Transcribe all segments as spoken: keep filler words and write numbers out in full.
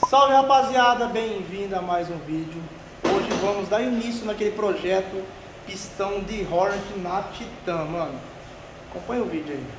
Salve rapaziada, bem-vindo a mais um vídeo. Hoje vamos dar início naquele projeto pistão de Hornet na Titan, mano. Acompanha o vídeo aí.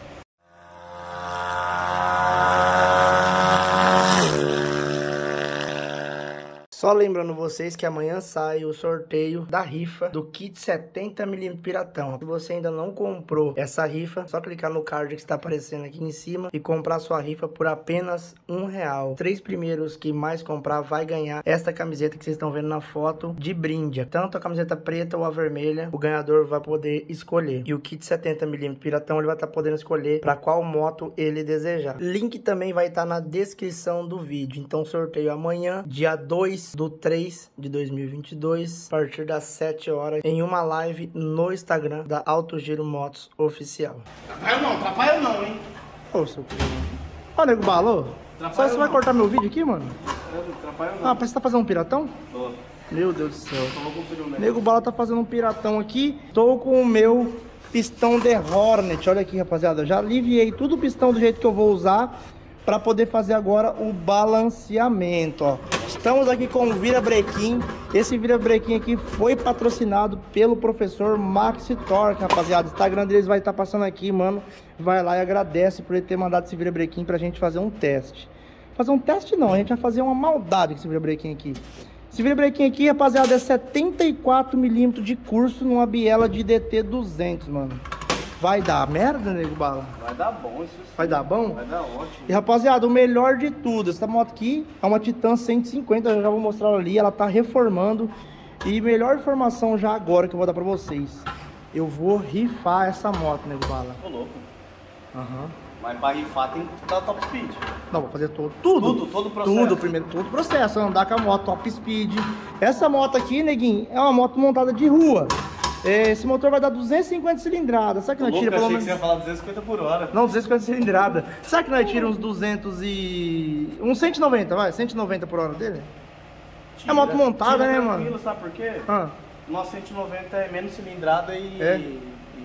Só lembrando vocês que amanhã sai o sorteio da rifa do kit setenta milímetros Piratão. Se você ainda não comprou essa rifa, é só clicar no card que está aparecendo aqui em cima e comprar sua rifa por apenas um real. Três primeiros que mais comprar vai ganhar esta camiseta que vocês estão vendo na foto de brinde. Tanto a camiseta preta ou a vermelha, o ganhador vai poder escolher. E o kit setenta milímetros Piratão ele vai estar podendo escolher para qual moto ele desejar. Link também vai estar na descrição do vídeo. Então sorteio amanhã, dia dois do três de dois mil e vinte e dois, a partir das sete horas, em uma live no Instagram da Alto Giro Motos Oficial. Atrapalha não, atrapalha não, hein? Ô, seu primo. Ó, nego balou. Só você vai cortar meu vídeo aqui, mano? Atrapalha não. Ah, parece que você tá fazendo um piratão? Tô. Meu Deus do céu. Só vou conferir o nego bala tá fazendo um piratão aqui. Tô com o meu pistão de Hornet. Olha aqui, rapaziada. Já aliviei tudo o pistão do jeito que eu vou usar para poder fazer agora o balanceamento, ó. Estamos aqui com o virabrequim. Esse virabrequim aqui foi patrocinado pelo professor Maxi Torque, rapaziada. O Instagram deles vai estar passando aqui, mano. Vai lá e agradece por ele ter mandado esse virabrequim pra gente fazer um teste. Fazer um teste não, a gente vai fazer uma maldade com esse virabrequim aqui. Esse virabrequim aqui, rapaziada, é setenta e quatro milímetros de curso numa biela de D T duzentos, mano. Vai dar merda, nego bala? Vai dar bom isso sim. Vai dar bom? Vai dar ótimo. E rapaziada, o melhor de tudo, essa moto aqui é uma Titan cento e cinquenta, eu já vou mostrar ela ali, ela tá reformando. E melhor informação já agora que eu vou dar pra vocês, eu vou rifar essa moto, nego bala. Tô louco. Aham. Uhum. Mas pra rifar tem que dar top speed. Não, vou fazer todo, tudo. Tudo, todo o processo. Tudo, primeiro, todo o processo, andar com a moto top speed. Essa moto aqui, neguinho, é uma moto montada de rua. Esse motor vai dar duzentos e cinquenta cilindradas. Será que nós tira pelo menos... Eu achei que você ia falar duzentos e cinquenta por hora. Não, duzentos e cinquenta cilindradas. Será que nós tira uns duzentos e... uns cento e noventa, vai? cento e noventa por hora dele? Tira. É moto montada, tira, né, mano? Sabe por quê? Ah. Nossa cento e noventa é menos cilindrada e... É? E...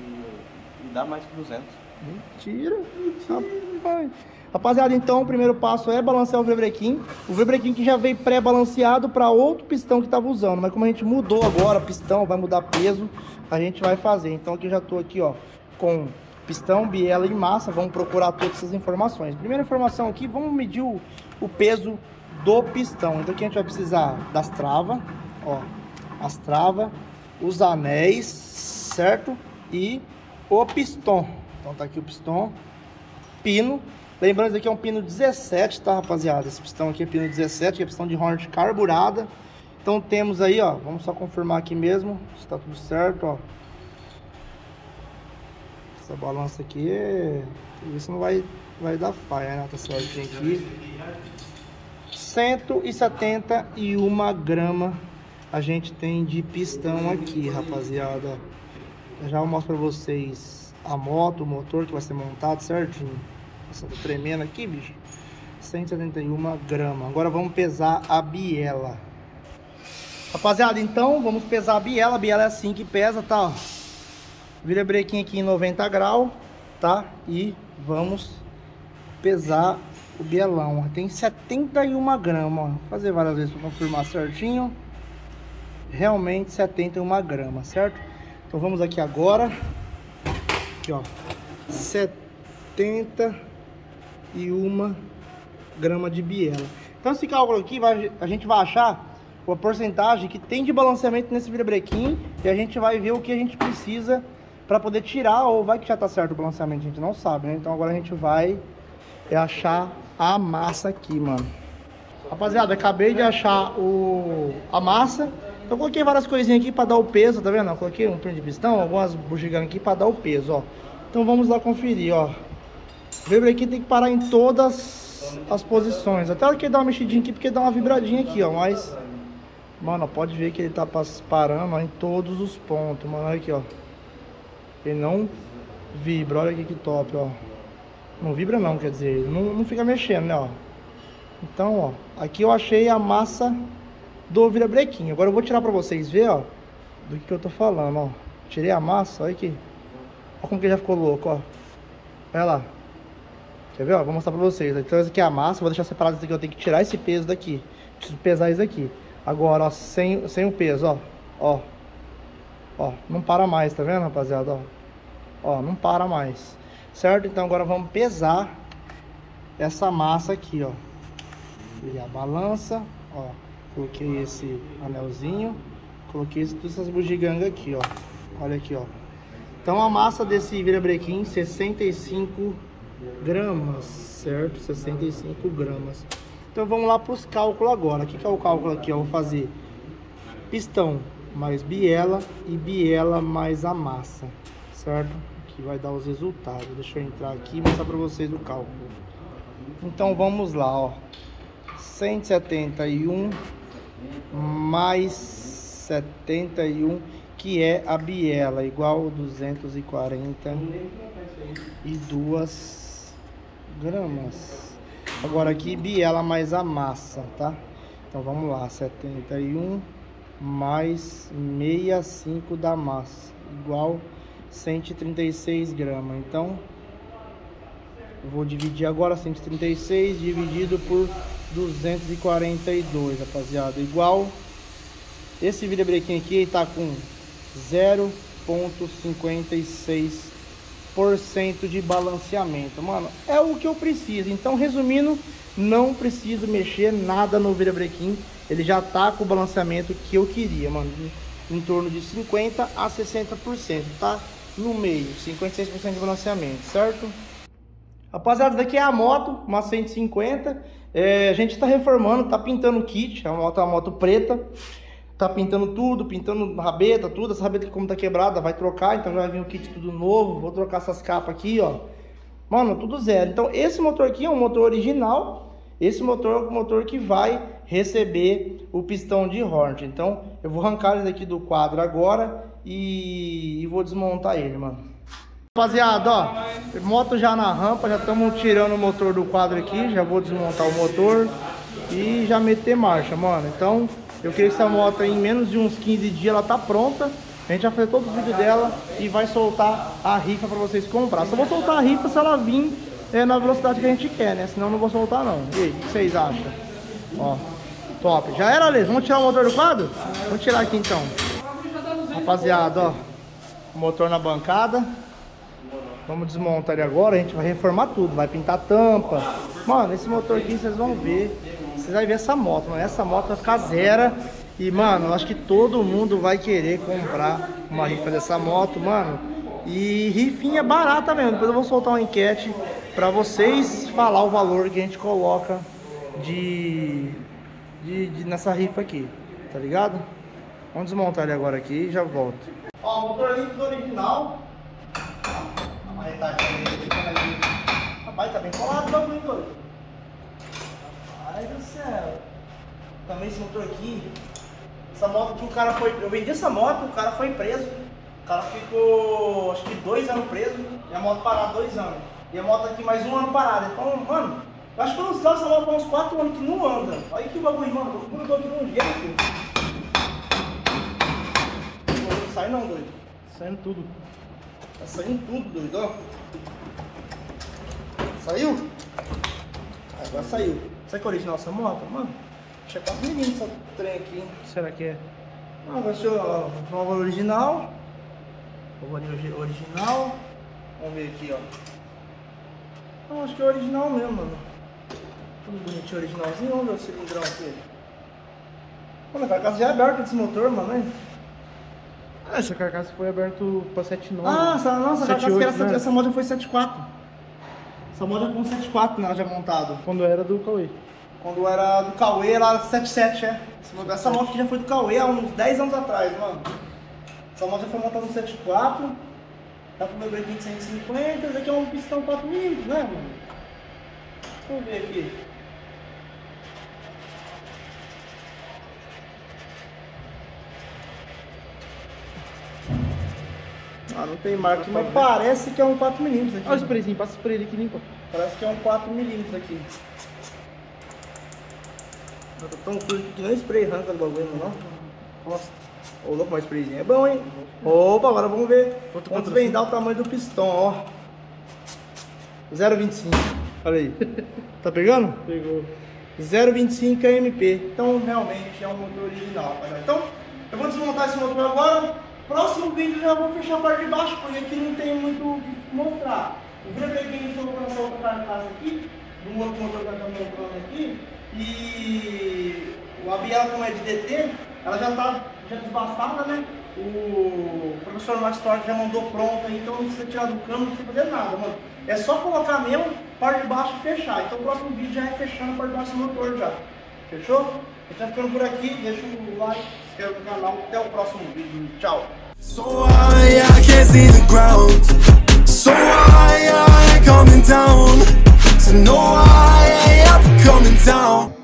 e dá mais que duzentos. Mentira. Mentira. Rapaziada, então o primeiro passo é balancear o virabrequim. O virabrequim que já veio pré-balanceado para outro pistão que estava usando. Mas como a gente mudou agora o pistão, vai mudar peso, a gente vai fazer. Então aqui eu já estou aqui, ó, com pistão, biela e massa. Vamos procurar todas essas informações. Primeira informação aqui, vamos medir o, o peso do pistão. Então aqui a gente vai precisar das travas, ó, as travas, os anéis, certo? E o pistão. Então tá aqui o pistão, pino. Lembrando, esse aqui é um pino dezessete, tá, rapaziada? Esse pistão aqui é pino dezessete, que é pistão de Hornet carburada. Então temos aí, ó, vamos só confirmar aqui mesmo se tá tudo certo, ó. Essa balança aqui, é... isso não vai, vai dar falha, né? Tá certinho aqui. cento e setenta e uma gramas a gente tem de pistão aqui, rapaziada. Eu já mostro pra vocês a moto, o motor que vai ser montado certinho. Nossa, tô tremendo aqui, bicho. cento e setenta e uma gramas. Agora vamos pesar a biela. Rapaziada, então vamos pesar a biela. A biela é assim que pesa, tá? Ó. Virabrequim aqui em noventa graus, tá? E vamos pesar o bielão. Tem setenta e uma gramas. Vou fazer várias vezes para confirmar certinho. Realmente setenta e uma gramas, certo? Então vamos aqui agora. Aqui, ó. setenta e uma gramas de biela. Então esse cálculo aqui vai, a gente vai achar a porcentagem que tem de balanceamento nesse virabrequim e a gente vai ver o que a gente precisa para poder tirar, ou vai que já tá certo o balanceamento, a gente não sabe, né? Então agora a gente vai achar a massa aqui, mano. Rapaziada, acabei de achar o, a massa. Então eu coloquei várias coisinhas aqui para dar o peso, tá vendo? Eu coloquei um print de pistão, algumas bugigangas aqui para dar o peso, ó. Então vamos lá conferir, ó. O virabrequim tem que parar em todas as posições. Até que ele dá uma mexidinha aqui, porque dá uma vibradinha aqui, ó. Mas, mano, pode ver que ele tá parando, ó, em todos os pontos, mano. Olha aqui, ó. Ele não vibra, olha aqui que top, ó. Não vibra não, quer dizer, ele não, não fica mexendo, né, ó. Então, ó, aqui eu achei a massa do virabrequim. Agora eu vou tirar pra vocês verem, ó, do que, que eu tô falando, ó. Tirei a massa, olha aqui. Olha como que já ficou louco, ó. Olha lá. Quer ver, ó? Vou mostrar pra vocês. Então essa aqui é a massa, vou deixar separado isso aqui, eu tenho que tirar esse peso daqui. Preciso pesar isso aqui. Agora, ó, sem, sem o peso, ó. Ó. Ó, não para mais, tá vendo, rapaziada? Ó, ó, não para mais. Certo? Então agora vamos pesar essa massa aqui, ó. E a balança, ó. Coloquei esse anelzinho. Coloquei todas essas bugigangas aqui, ó. Olha aqui, ó. Então a massa desse virabrequim, sessenta e cinco gramas, certo? sessenta e cinco gramas. Então vamos lá para os cálculos agora. O que, que é o cálculo aqui? Eu vou fazer pistão mais biela e biela mais a massa, certo? Que vai dar os resultados. Deixa eu entrar aqui e mostrar para vocês o cálculo. Então vamos lá, ó. cento e setenta e um mais setenta e um, que é a biela, igual duzentos e quarenta e duas gramas. Agora aqui biela mais a massa, tá? Então vamos lá, setenta e um mais sessenta e cinco da massa, igual cento e trinta e seis gramas. Então eu vou dividir agora cento e trinta e seis dividido por duzentos e quarenta e dois, rapaziada, igual esse virabrequim aqui está com zero vírgula cinquenta e seis por cento de balanceamento, mano. É o que eu preciso. Então, resumindo, não preciso mexer nada no virabrequim. Ele já tá com o balanceamento que eu queria, mano, em torno de cinquenta a sessenta por cento, tá? No meio, cinquenta e seis por cento de balanceamento, certo? Rapaziada, daqui é a moto, uma cento e cinquenta. É, a gente tá reformando, tá pintando o kit. A moto é uma moto preta. Tá pintando tudo, pintando rabeta, tudo. Essa rabeta que, como tá quebrada, vai trocar. Então já vai vir o kit tudo novo. Vou trocar essas capas aqui, ó. Mano, tudo zero. Então esse motor aqui é um motor original. Esse motor é o motor que vai receber o pistão de Hornet. Então eu vou arrancar ele daqui do quadro agora e, e vou desmontar ele, mano. Rapaziada, ó, moto já na rampa. Já estamos tirando o motor do quadro aqui. Já vou desmontar o motor e já meter marcha, mano. Então eu queria que essa moto aí, em menos de uns quinze dias, ela tá pronta. A gente vai fazer todos os vídeos dela e vai soltar a rifa pra vocês comprar. Só vou soltar a rifa se ela vir é, na velocidade que a gente quer, né? Senão eu não vou soltar, não. E aí, o que vocês acham? Ó, top. Já era, Alex? Vamos tirar o motor do quadro? Vamos tirar aqui, então. Rapaziada, ó. O motor na bancada. Vamos desmontar ele agora. A gente vai reformar tudo. Vai pintar tampa. Mano, esse motor aqui, vocês vão ver. Vocês vão ver essa moto, mano. Essa moto vai ficar zero. E, mano, eu acho que todo mundo vai querer comprar uma rifa dessa moto, mano. E rifinha barata mesmo. Depois eu vou soltar uma enquete pra vocês falar o valor que a gente coloca de, de, de nessa rifa aqui, tá ligado? Vamos desmontar ele agora aqui e já volto. Ó, o motor líquido original. A marretagem dele. Rapaz, tá bem colado o bagulho, doido. Ai do céu. Também esse motor aqui. Essa moto que o cara foi... Eu vendi essa moto, o cara foi preso. O cara ficou, acho que dois anos preso. E a moto parada dois anos. E a moto aqui mais um ano parada. Então, mano, eu acho que nos casos essa moto foi uns quatro anos que não anda. Olha que bagulho, mano. O bagulho aqui de um jeito. Não sai não, doido. Tá saindo tudo. Tá saindo tudo, doido, ó. Saiu? Agora saiu. Será que é original essa moto, mano? Acho que é quatro milímetros esse trem aqui, hein? Será que é? Ah, agora deixa eu... O valor original. O valor original. Vamos ver aqui, ó. Não, acho que é original mesmo, mano. Tudo bonitinho, originalzinho. Vamos ver o cilindrão aqui. Mano, a carcaça já é aberta desse motor, mano, né? Ah, essa carcaça foi aberta pra sete nove. Ah, essa, nossa, essa carcaça, essa, né? Essa moto já foi sete quatro. Essa moto já foi um sete quatro, né, já montado. Quando era do Cauê. Quando era do Cauê, ela era sete sete, é. Essa, essa moto aqui já foi do Cauê há uns dez anos atrás, mano. Essa moto já foi montada no sete quatro. Tá com o meu brequinho de cento e cinquenta. Esse aqui é um pistão quatro milímetros, né, mano? Vamos ver aqui. Ah, não tem marca, mas parece que é um quatro milímetros aqui. Olha o sprayzinho, passa o spray ali que limpa. Parece que é um quatro milímetros aqui. Não tá tão sujo que nem spray arranca do bagulho, não? Nossa. Ô, louco, mas o sprayzinho é bom, hein? Opa, agora vamos ver. Vamos desvendar o tamanho do pistão, ó. zero vírgula vinte e cinco. Olha aí. Tá pegando? Pegou. zero vinte e cinco A M P. Então realmente é um motor original, rapaziada. Então eu vou desmontar esse motor agora. Próximo vídeo já vou fechar a parte de baixo, porque aqui não tem muito o que mostrar. O V P que a gente colocou nessa outra carcaça aqui, do outro motor que eu estou montando aqui, e a biela, como é de D T, ela já está já desbastada, né? O professor Mastor já mandou pronta, então não precisa tirar do cano, não precisa fazer nada, mano. É só colocar mesmo, parte de baixo e fechar. Então o próximo vídeo já é fechando a parte de baixo do motor já. Fechou? A gente tá ficando por aqui, deixa o like, se inscreve no canal, até o próximo vídeo. Tchau! So high, I can't see the ground. So high, I ain't coming down. So no, I ain't ever coming down.